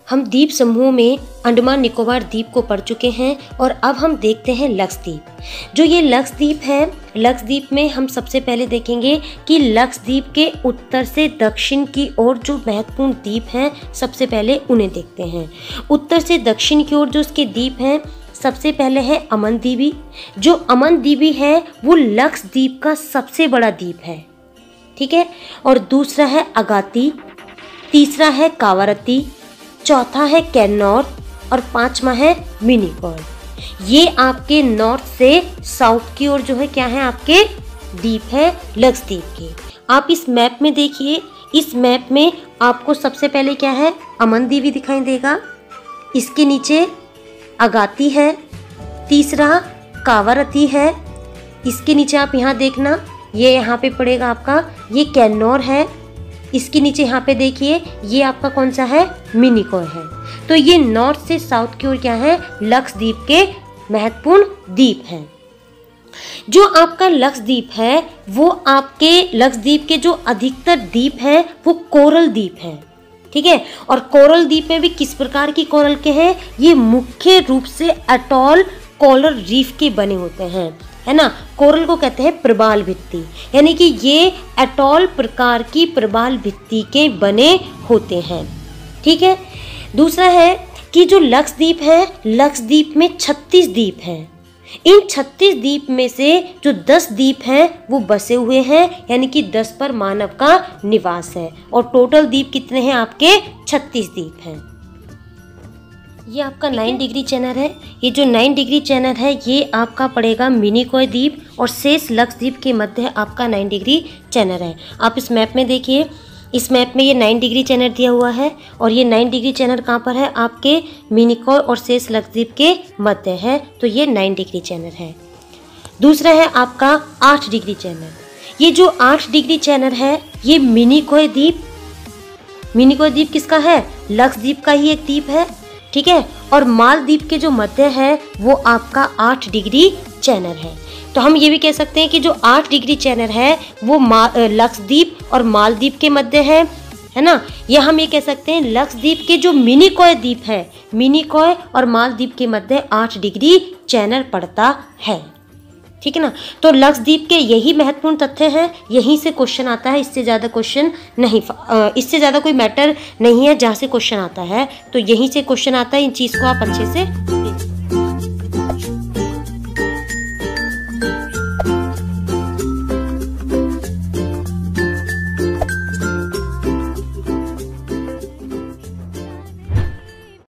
हम द्वीप समूह में अंडमान निकोबार द्वीप को पढ़ चुके हैं और अब हम देखते हैं लक्षद्वीप। जो ये लक्षद्वीप है, लक्षद्वीप में हम सबसे पहले देखेंगे कि लक्षद्वीप के उत्तर से दक्षिण की ओर जो महत्वपूर्ण द्वीप हैं, सबसे पहले उन्हें देखते हैं। उत्तर से दक्षिण की ओर जो उसके द्वीप हैं, सबसे पहले है अमनदीवी। जो अमनदीवी है वो लक्षद्वीप का सबसे बड़ा द्वीप है, ठीक है। और दूसरा है अगाती, तीसरा है कावारत्ती, चौथा है कैनौर और पांचवा है मिनिकॉय। ये आपके नॉर्थ से साउथ की ओर जो है क्या है, आपके द्वीप है लक्षद्वीप के। आप इस मैप में देखिए, इस मैप में आपको सबसे पहले क्या है, अमनदीवी दिखाई देगा, इसके नीचे अगाती है, तीसरा कावारत्ती है, इसके नीचे आप यहाँ देखना, ये यहाँ पे पड़ेगा आपका, ये कैनौर है, इसके नीचे यहाँ पे देखिए ये आपका कौन सा है, मिनिकॉय है। तो ये नॉर्थ से साउथ की ओर क्या है, लक्षद्वीप के महत्वपूर्ण द्वीप हैं। जो आपका लक्षद्वीप है वो आपके लक्षद्वीप के जो अधिकतर द्वीप हैं वो कोरल द्वीप हैं, ठीक है। और कोरल द्वीप में भी किस प्रकार की कोरल के हैं, ये मुख्य रूप से अटॉल कोरल रीफ के बने होते हैं, है ना। कोरल को कहते हैं प्रबाल भित्ति, यानी कि ये अटॉल प्रकार की प्रबाल भित्ति के बने होते हैं, ठीक है। दूसरा है कि जो लक्षद्वीप है, लक्षद्वीप में 36 द्वीप हैं। इन 36 द्वीप में से जो 10 द्वीप हैं वो बसे हुए हैं, यानी कि 10 पर मानव का निवास है। और टोटल द्वीप कितने हैं आपके, 36 द्वीप हैं। ये आपका 9 डिग्री चैनल है। ये जो 9 डिग्री चैनल है ये आपका पड़ेगा मिनिकॉय द्वीप और शेष लक्षद्वीप के मध्य आपका 9 डिग्री चैनल है। आप इस मैप में देखिए, इस मैप में ये 9 डिग्री चैनल दिया हुआ है और ये 9 डिग्री चैनल कहाँ पर है, आपके मिनिकॉय और शेष लक्षद्वीप के मध्य है, तो ये 9 डिग्री चैनल है। दूसरा है आपका 8 डिग्री चैनल। ये जो 8 डिग्री चैनल है ये मिनिकॉय द्वीप, मिनिकॉय द्वीप किसका है, लक्षद्वीप का ही एक द्वीप है, ठीक है। और मालदीव के जो मध्य है वो आपका 8 डिग्री चैनल है। तो हम ये भी कह सकते हैं कि जो 8 डिग्री चैनल है वो लक्षद्वीप और मालदीव के मध्य है ना। या हम ये कह सकते हैं लक्षद्वीप के जो मिनिकॉय द्वीप है, मिनिकॉय और मालदीव के मध्य 8 डिग्री चैनल पड़ता है, ठीक है ना। तो लक्षद्वीप के यही महत्वपूर्ण तथ्य हैं, यहीं से क्वेश्चन आता है, इससे ज़्यादा क्वेश्चन नहीं, इससे ज़्यादा कोई मैटर नहीं है जहाँ से क्वेश्चन आता है, तो यहीं से क्वेश्चन आता है। इन चीज़ को आप अच्छे से